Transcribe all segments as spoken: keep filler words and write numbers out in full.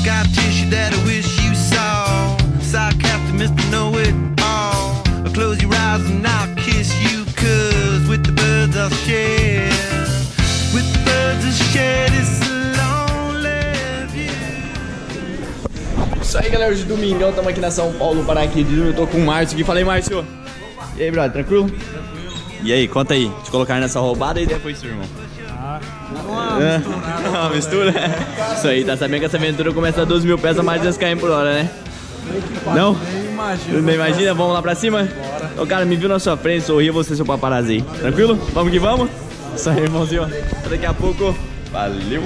Scar tissue that I wish you saw. Sarcastic Mister Know-It-All. Close your eyes and I'll kiss you, cause with the birds I'll share. With the birds I'll share this lonely view. Isso aí, galera, hoje domingão, estamos aqui na São Paulo, Paraquedismo. Eu tô com o Márcio aqui. Falei, Márcio. E aí, brother, tranquilo? Tranquilo. E aí, conta aí, te colocaram nessa roubada e depois seu irmão? Ah, uma é. mistura. Uma mistura? Isso aí, tá sabendo que essa aventura começa a doze mil pés a mais de duzentos quilômetros por hora, né? Não? Nem imagina. Nem imagina? Vamos lá pra cima? Bora. Ô, cara, me viu na sua frente, sorria você, seu paparazzi aí. Tranquilo? Vamos que vamos? Isso aí, irmãozinho. Daqui a pouco. Valeu.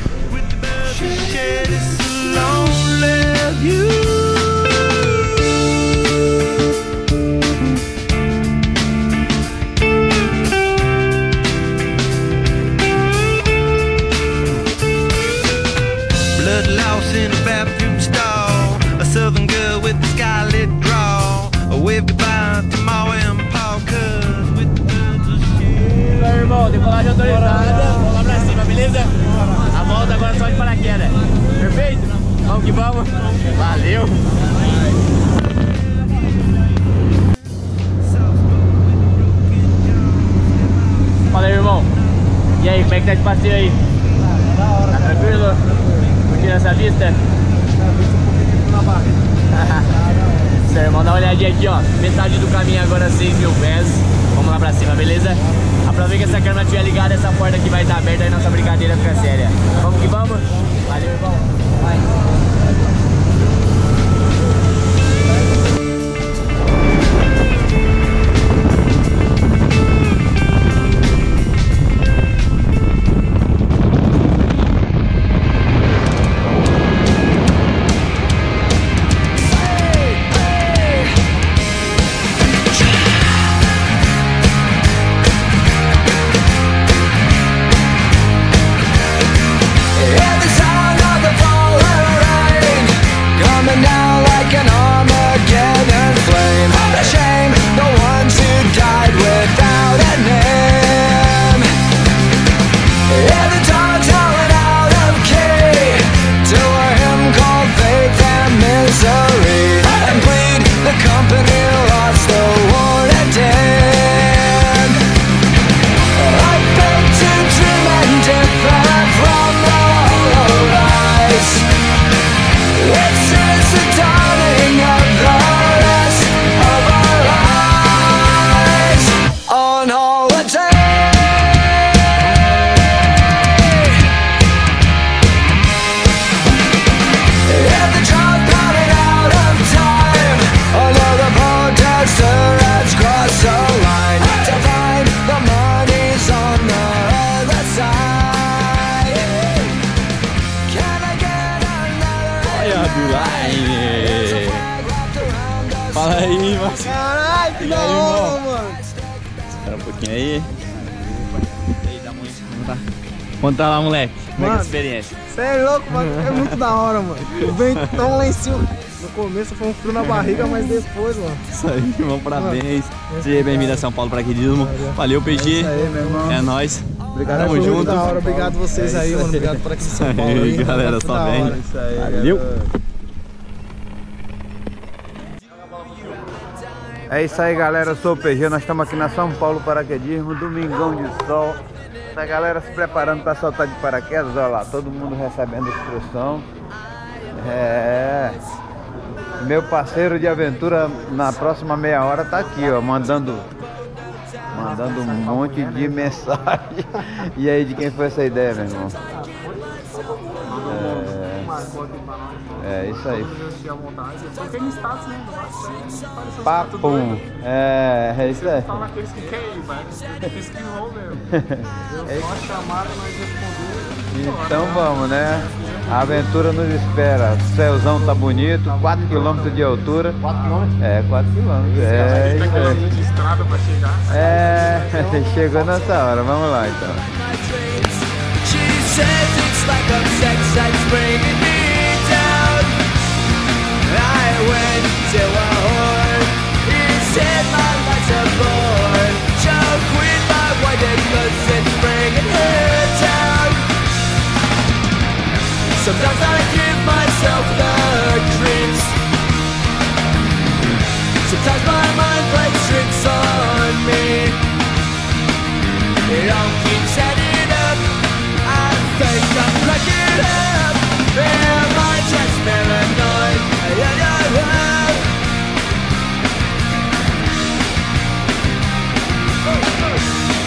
Blood loss in a bathroom stall. A southern girl with the scarlet draw. A wave goodbye to Ma and Pa, cause with the birds of shit. Meu irmão, decolagem autorizada. Vamos lá pra cima, beleza? A volta agora só de paraquedas. Perfeito? Vamos que vamos. Valeu. Fala aí, irmão. E aí, como é que tá esse passeio aí? Tá tranquilo? Curtindo essa vista? Essa vista um pouquinho na barriga. Seu irmão, dá uma olhadinha aqui, ó. Metade do caminho agora, seis mil pés. Vamos lá pra cima, beleza? Aproveita que essa câmera estiver ligada, essa porta aqui vai estar aberta e nossa brincadeira fica séria. Vamos que vamos? Valeu, irmão. Vai. Fala aí, Marcos. Caralho, que da hora, mano. Espera um pouquinho aí. E aí, dá muito. Tá. Conta lá, moleque. Como é que é a experiência? Você é louco, mano. É muito da hora, mano. O ventão lá em cima. No começo foi um frio na barriga, mas depois, mano. Isso aí, irmão, parabéns. Seja bem-vindo a São Paulo Paraquedismo. Valeu, P G. É isso aí, meu irmão. É nóis. Obrigado, Tamo foi junto. muito da hora. Obrigado vocês É aí, isso mano. aí. Obrigado por aqui em São Paulo. Aí, Aí, galera, foi só da vem. hora. Isso aí, Valeu. galera. É isso aí, galera, eu sou o P G, nós estamos aqui na São Paulo Paraquedismo, domingão de sol. Essa galera se preparando para saltar de paraquedas, olha lá, todo mundo recebendo instrução. É, meu parceiro de aventura na próxima meia hora tá aqui, ó, mandando, mandando um monte de mensagem. E aí, de quem foi essa ideia, meu irmão? É, é isso aí. Papum. É, é isso aí. Fala aqueles que querem, mas difícil que não mesmo. Eu só chamaram, mas respondeu. Então vamos, né? A aventura nos espera. O céuzão tá bonito, quatro quilômetros de altura. quatro quilômetros? É, quatro quilômetros. É, isso aí. de estrada pra chegar. É, chegou nessa hora. Vamos lá então. She says it's like a sex that's bringing me down. I went to a whore. He said my life's a bore. Choke with my white and cause it's bringing her down. Sometimes I give myself myself the creeps. Sometimes my mind plays tricks on me. It all keeps adding up. I think I'm cracking up. Am I just paranoid? Yeah, yeah, yeah. Oh, oh.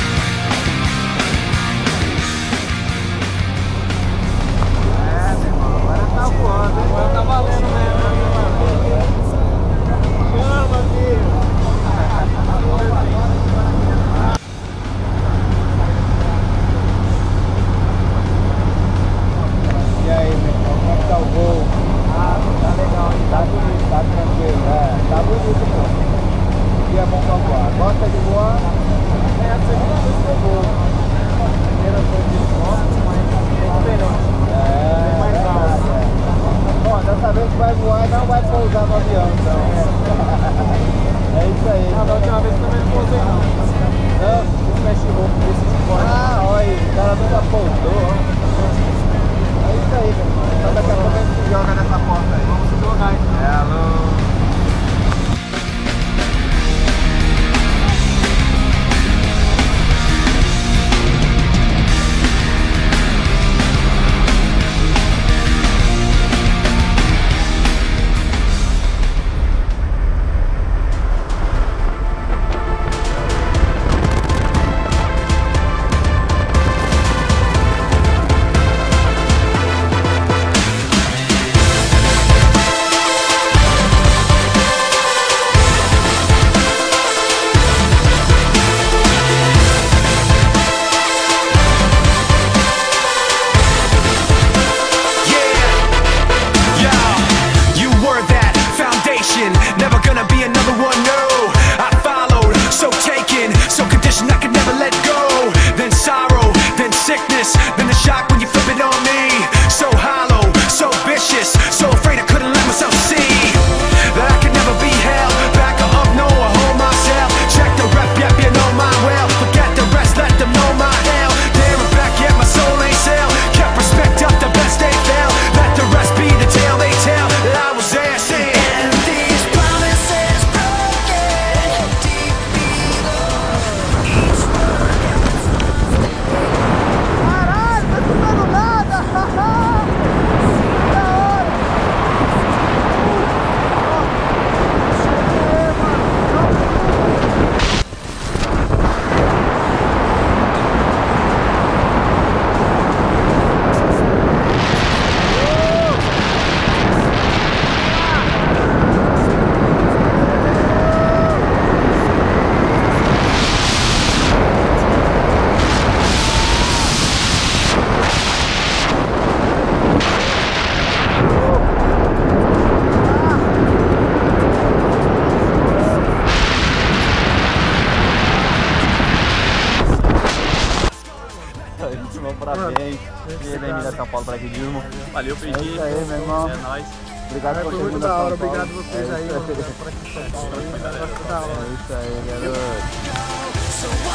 É, meu irmão, agora tá voando, hein? Agora tá valendo mesmo. Chama, filho. E aí, meu irmão, como é que tá o voo? Ah, tá legal, hein? Tá bonito, tá tranquilo, é, tá bonito, meu. E é bom pra voar. Gosta de voar? É a segunda vez que eu vou. A primeira foi de moto, mas é diferente. É, mais alto. É. Bom, dessa vez que vai voar não vai pousar no avião, então. É isso aí. Ah, da última vez também não pousei não. Não? Esse mexe roupa desse esporte. Ah, olha aí, o cara nunca pousou, ó. É isso aí, meu irmão. Então daqui a pouco a gente se joga nessa porta aí. Vamos se jogar então. É, alô. Parabéns. E aí, da São Paulo para aqui, Dilma. Valeu, P G. É isso aí, meu irmão. É nóis. Obrigado Foi por ter muito vindo a da São hora, Paulo. obrigado vocês É aí, isso mano. Por aqui, São Paulo. Foi da hora. É isso aí, garoto. So